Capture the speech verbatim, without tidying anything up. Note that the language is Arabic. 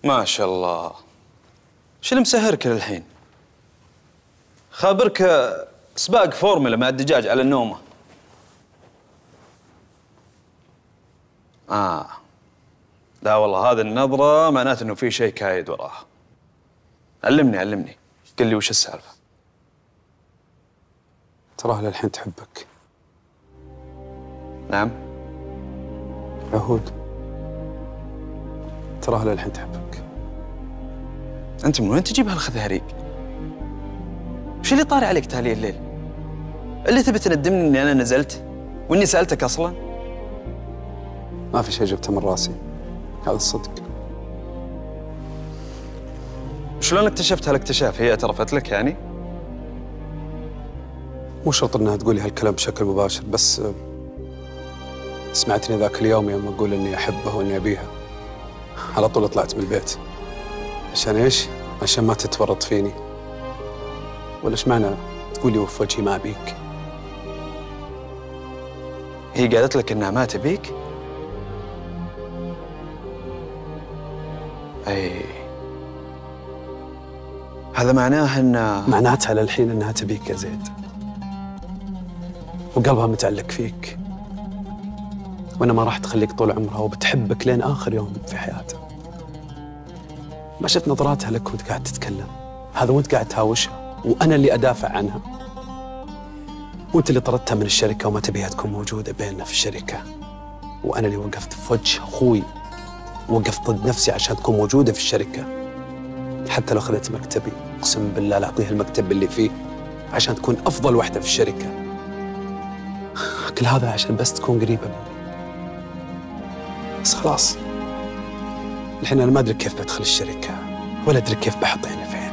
ما شاء الله. وش اللي مسهرك للحين؟ خابرك سباق فورمولا مع الدجاج على النومة. آه لا والله، هذه النظرة معناته إنه في شيء كايد وراها. علمني علمني، قل لي وش السالفة؟ تراها للحين تحبك. نعم؟ عهود، تراها للحين تحبك. أنت من وين تجيب هالخذاريق؟ وش اللي طاري عليك تالي الليل؟ اللي تبي تندمني إني أنا نزلت وإني سألتك أصلاً؟ ما في شيء جبته من راسي، هذا الصدق. شلون اكتشفت هالاكتشاف؟ هي اعترفت لك يعني؟ مو شرط انها تقولي هالكلام بشكل مباشر، بس سمعتني ذاك اليوم يوم اقول اني احبها واني ابيها، على طول طلعت من البيت. عشان ايش؟ عشان ما تتورط فيني. ولا ايش معنى تقولي وفي وجهي ما ابيك؟ هي قالت لك انها ما تبيك؟ اي هذا معناه ان معناتها للحين انها تبيك يا زيد، وقلبها متعلق فيك، وانا ما راح تخليك طول عمرها، وبتحبك لين اخر يوم في حياتها. ما شفت نظراتها لك وانت قاعد تتكلم؟ هذا وانت قاعد تهاوشها، وانا اللي ادافع عنها، وانت اللي طردتها من الشركه وما تبيها تكون موجوده بيننا في الشركه، وانا اللي وقفت في وجه اخوي، وقفت ضد نفسي عشان تكون موجوده في الشركه، حتى لو اخذت مكتبي اقسم بالله لا اعطيها المكتب اللي فيه عشان تكون افضل وحده في الشركه. كل هذا عشان بس تكون قريبه مني. بس خلاص، الحين انا ما ادري كيف بدخل الشركه، ولا ادري كيف بحط عيني في عينها.